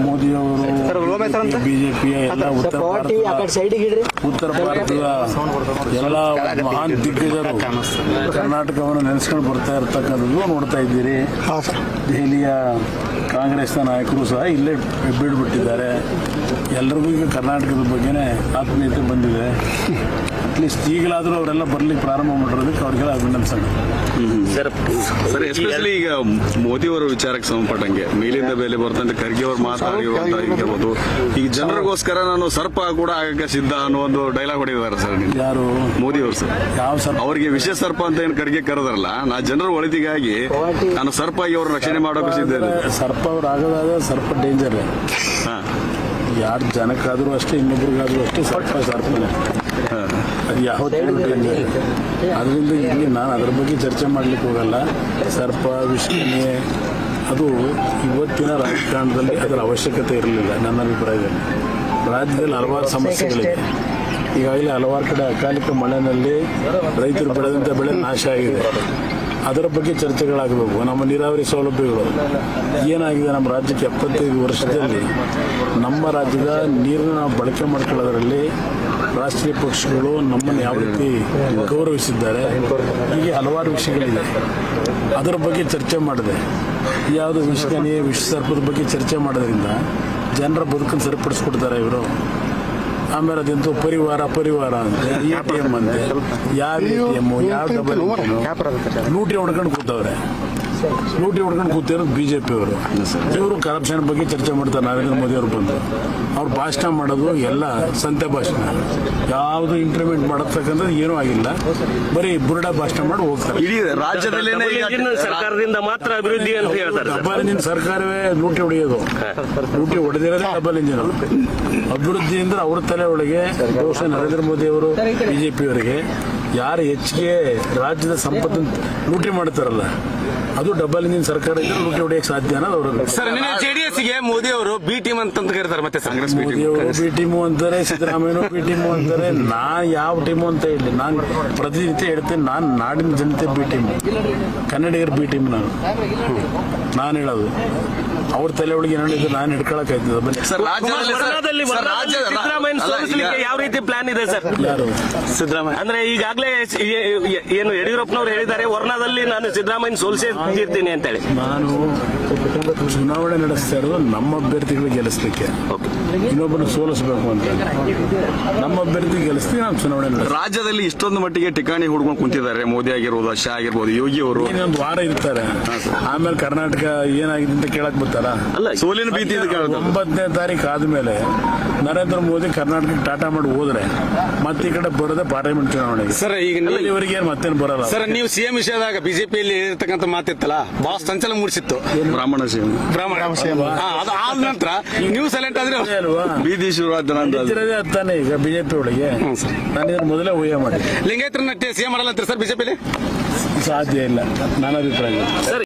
ಮೋದಿ ಅವರು ಬಿಜೆಪಿಯ ಎಲ್ಲ ಉತ್ತರ ಭಾರತದ ಎಲ್ಲ ಮಹಾನ್ ದಿಗ್ಗಜರು ಕರ್ನಾಟಕವನ್ನು ನೆನೆಸ್ಕೊಂಡು ಬರ್ತಾ ಇರ್ತಕ್ಕಂಥದ್ದು ನೋಡ್ತಾ ಇದ್ದೀರಿ. ದೆಹಲಿಯ ಕಾಂಗ್ರೆಸ್ನ ನಾಯಕರು ಸಹ ಇಲ್ಲೇ ಬೀಳ್ಬಿಟ್ಟಿದ್ದಾರೆ. ಎಲ್ಲರಿಗೂ ಈಗ ಕರ್ನಾಟಕದ ಬಗ್ಗೆನೇ ಆತ್ಮೀಯತೆ ಬಂದಿದೆ. ಅಟ್ಲೀಸ್ಟ್ ಈಗಲಾದರೂ ಅವರೆಲ್ಲ ಬರ್ಲಿಕ್ಕೆ ಪ್ರಾರಂಭ ಮಾಡಿರೋದಕ್ಕೆ ಅವ್ರಿಗೆಲ್ಲ ಅಭಿನಂದನೆ. ಸರ್, ಎಸ್ಪೆಷಲಿ ಈಗ ಮೋದಿ ಅವರ ವಿಚಾರಕ್ಕೆ ಸಂಬಂಧಪಟ್ಟಂಗೆ ಮೇಲಿಂದ ಮೇಲೆ ಬರ್ತಂತೆ ಖರ್ಗೆ ಅವರು ಮಾತಾಡಿರುವಂತ ಈಗ ಜನರಿಗೋಸ್ಕರ ನಾನು ಸರ್ಪ ಕೂಡ ಆಗಕ್ಕೆ ಸಿದ್ಧ ಅನ್ನೋ ಒಂದು ಡೈಲಾಗ್ ಹೊಡೆದಿದ್ದಾರೆ ಸರ್. ಯಾರು? ಮೋದಿ ಅವರು ಸರ್. ಯಾವ ಸರ್ಪ? ಅವರಿಗೆ ವಿಶೇಷ ಸರ್ಪ ಅಂತ ಏನು ಖರ್ಗೆ ಕರೆದಾರಲ್ಲ, ನಾ ಜನರ ಒಳಿತಿಗಾಗಿ ನಾನು ಸರ್ಪ ಆಗಿ ಅವ್ರ ರಕ್ಷಣೆ ಮಾಡೋಕೆ ಸಿದ್ಧ. ಸರ್ಪ ಅವ್ರು ಆಗೋದಾದ್ರೆ ಸ್ವಲ್ಪ ಡೇಂಜರ್. ಯಾರು ಜನಕ್ಕಾದ್ರೂ ಅಷ್ಟೇ, ಇನ್ನೊಬ್ರಿಗಾದ್ರೂ ಅಷ್ಟೇ ಸರ್ಪನೇ. ಅದು ಯಾವ ಡೇಂಜರ್. ಅದರಿಂದ ಇಲ್ಲಿ ನಾನು ಅದ್ರ ಬಗ್ಗೆ ಚರ್ಚೆ ಮಾಡ್ಲಿಕ್ಕೆ ಹೋಗಲ್ಲ. ಸರ್ಪ ವಿಷಯನೇ ಅದು ಇವತ್ತಿನ ರಾಜಕಾರಣದಲ್ಲಿ ಅದರ ಅವಶ್ಯಕತೆ ಇರಲಿಲ್ಲ ನನ್ನ ಅಭಿಪ್ರಾಯದಲ್ಲಿ. ರಾಜ್ಯದಲ್ಲಿ ಹಲವಾರು ಸಮಸ್ಯೆಗಳಿವೆ. ಈಗಾಗಲೇ ಹಲವಾರು ಕಡೆ ಅಕಾಲಿಕ ಮಳೆಯಲ್ಲಿ ರೈತರು ಬೆಳೆದಂಥ ಬೆಳೆ ನಾಶ ಆಗಿದೆ. ಅದರ ಬಗ್ಗೆ ಚರ್ಚೆಗಳಾಗಬೇಕು. ನಮ್ಮ ನೀರಾವರಿ ಸೌಲಭ್ಯಗಳು ಏನಾಗಿದೆ ನಮ್ಮ ರಾಜ್ಯಕ್ಕೆ 75 ವರ್ಷದಲ್ಲಿ ನಮ್ಮ ರಾಜ್ಯದ ನೀರನ್ನು ನಾವು ಬಳಕೆ ಮಾಡ್ಕೊಳ್ಳೋದ್ರಲ್ಲಿ ರಾಷ್ಟ್ರೀಯ ಪಕ್ಷಗಳು ನಮ್ಮನ್ನು ಯಾವ ರೀತಿ ಗೌರವಿಸಿದ್ದಾರೆ. ಹೀಗೆ ಹಲವಾರು ವಿಷಯಗಳಿದೆ. ಅದರ ಬಗ್ಗೆ ಚರ್ಚೆ ಮಾಡಿದೆ. ಯಾವುದು ವಿಷಕನಿ ವಿಷ ಸರ್ಪದ ಬಗ್ಗೆ ಚರ್ಚೆ ಮಾಡೋದ್ರಿಂದ ಜನರ ಬದುಕನ್ನು ಸರಿಪಡಿಸ್ಕೊಡ್ತಾರೆ ಇವರು. ಆಮೇಲೆ ಅದಂತೂ ಪರಿವಾರ ಅಂತೆ, ATM ಅಂತೆ, ಯಾವ ATM ಯಾವ ಡಬಲ್ ಲೂಟಿ ಹೊಡ್ಕೊಂಡು ಕೂತವ್ರೆ. ಲೂಟಿ ಹೊಡ್ಕೊಂಡು ಕೂತಿರೋದು ಬಿಜೆಪಿ ಅವರು. ಇವರು ಕರಪ್ಷನ್ ಬಗ್ಗೆ ಚರ್ಚೆ ಮಾಡ್ತಾರೆ. ನರೇಂದ್ರ ಮೋದಿ ಅವರು ಬಂದು ಅವ್ರು ಭಾಷಣ ಮಾಡೋದು ಎಲ್ಲ ಸಂತೆ ಭಾಷಣ, ಯಾವುದು ಇಂಪ್ಲಿಮೆಂಟ್ ಮಾಡತಕ್ಕಂಥದ್ದು ಏನೂ ಆಗಿಲ್ಲ. ಬರೀ ಬುರುಡ ಭಾಷಣ ಮಾಡಿ ಹೋಗ್ತಾರೆ. ಇಡೀ ರಾಜ್ಯದಲ್ಲಿ ಸರ್ಕಾರದಿಂದ ಮಾತ್ರ ಅಭಿವೃದ್ಧಿ ಅಂತ ಹೇಳ್ತಾರೆ. ಡಬಲ್ ಇಂಜಿನ್ ಸರ್ಕಾರವೇ ಲೂಟಿ ಹೊಡೆಯೋದು. ಲೂಟಿ ಹೊಡೆದಿರೋದೇ ಡಬಲ್ ಇಂಜಿನ್. ಅಭಿವೃದ್ಧಿ ಅಂದ್ರೆ ಅವ್ರ ತಲೆ ಒಳಗೆ ಬಹುಶಃ ನರೇಂದ್ರ ಮೋದಿ ಅವರು ಬಿಜೆಪಿಯವರಿಗೆ ಯಾರು ಹೆಚ್ಚಿಗೆ ರಾಜ್ಯದ ಸಂಪತ್ತನ್ನು ಲೂಟಿ ಮಾಡ್ತಾರಲ್ಲ, ಅದು ಡಬಲ್ ಇಂಜಿನ್ ಸರ್ಕಾರ ಇದ್ರೆ ಲೂಟಿ ಹೊಡೆಯಕ್ಕೆ ಸಾಧ್ಯ ಅನ್ನೋದು ಅವರು. ಸರ್, ಜೆಡಿಎಸ್ಗೆ ಮೋದಿ ಅವರು ಬಿ ಟೀಮ್ ಅಂತ ಕರೀತಾರೆ. ಮತ್ತೆ ಕಾಂಗ್ರೆಸ್ ಮೋದಿ ಅವರು ಬಿ ಟೀಮು ಅಂತಾರೆ, ಸಿದ್ದರಾಮಯ್ಯ ಬಿ ಟೀಮು ಅಂತಾರೆ. ನಾನ್ ಯಾವ ಟೀಮು ಅಂತ ಹೇಳಿ ನಾನು ಪ್ರತಿನಿತ್ಯ ಹೇಳ್ತೇನೆ. ನಾನು ನಾಡಿನ ಜನತೆ ಬಿ ಟೀಮು, ಕನ್ನಡಿಗರ ಬಿ ಟೀಮ್. ನಾನು ಹೇಳೋದು ಅವ್ರ ತಲೆ ಒಳಗೆ ಏನಿದೆ ನಾನು ಹಿಡ್ಕೊಳಕಾಯ್ತದೆ. ಯಾವ ರೀತಿ ಪ್ಲಾನ್ ಇದೆ ಸರ್? ಯಾರು? ಸಿದ್ದರಾಮಯ್ಯ ಅಂದ್ರೆ ಈಗಾಗಲೇ ಏನು ಯಡಿಯೂರಪ್ಪನವರು ಹೇಳಿದ್ದಾರೆ, ವರ್ಣದಲ್ಲಿ ನಾನು ಸಿದ್ದರಾಮಯ್ಯ ಸೋಲಿಸಿರ್ತೀನಿ ಅಂತ ಹೇಳಿ. ನಾನು ಚುನಾವಣೆ ನಡೆಸ್ತಾ ಇರೋದು ನಮ್ಮ ಅಭ್ಯರ್ಥಿಗಳಿಗೆ ಗೆಲ್ಲಿಸ್ಲಿಕ್ಕೆ, ಇನ್ನೊಬ್ಬರು ಸೋಲಿಸಬೇಕು ಅಂತ. ನಮ್ಮ ಅಭ್ಯರ್ಥಿ ಗೆಲ್ಲಿಸ್ತೀವಿ ನಾನು ಚುನಾವಣೆ. ರಾಜ್ಯದಲ್ಲಿ ಇಷ್ಟೊಂದು ಮಟ್ಟಿಗೆ ಠಿಕಾಣಿ ಹುಡ್ಕೊಂಡು ಕುಂತಿದ್ದಾರೆ. ಮೋದಿ ಆಗಿರ್ಬೋದು, ಶಾ ಆಗಿರ್ಬೋದು, ಯೋಗಿ ಅವರು ಇನ್ನೊಂದು ವಾರ ಇರ್ತಾರೆ. ಆಮೇಲೆ ಕರ್ನಾಟಕ ಏನಾಗಿದೆ ಅಂತ ಕೇಳಕ್ ಬರ್ತಾರ. ಸೋಲಿನ ಭೀತಿ. 9ನೇ ತಾರೀಕು ಆದ್ಮೇಲೆ ನರೇಂದ್ರ ಮೋದಿ ಕರ್ನಾಟಕಕ್ಕೆ ಟಾಟಾ ಮಾಡಿ ಹೋದ್ರೆ ಮತ್ತೆ ಈ ಕಡೆ ಬರೋದೇ ಪಾರ್ಲಿಮೆಂಟ್ ಚುನಾವಣೆಗೆ. ಸರ್, ಈಗ ಇವರಿಗೆ ಮತ್ತೇನು ಬರಲ್ಲ. ಸರ್, ನೀವು ಸಿಎಂ ವಿಷಯದಾಗ ಬಿಜೆಪಿಯಲ್ಲಿ ಇರತಕ್ಕಂಥ ಮಾತಿತ್ತಲ್ಲ, ಬಹಳ ಸಂಚಲನ ಮೂಡಿಸಿತ್ತು. ಬ್ರಾಹ್ಮಣ ಸೇವೆ ಅದು ಆದ ನಂತರ ನೀವು ಸೈಲೆಂಟ್ ಆದ್ರೆ ಅಲ್ವಾ? ಬೀದಿ ಶುರುವಾದ್ರೆ ಅತ್ತಾನೆ ಈಗ ಬಿಜೆಪಿ ಒಳಗೆ. ನಾನು ಇದನ್ನ ಮೊದಲೇ ಊಹೆ ಮಾಡಿ ಲಿಂಗಾಯತರನ್ನ ಸಿಎಂ ಮಾಡಲ್ಲ ಸರ್ ಬಿಜೆಪಿಲಿ ಸಾಧ್ಯ ಇಲ್ಲ ನನ್ನ ಅಭಿಪ್ರಾಯ.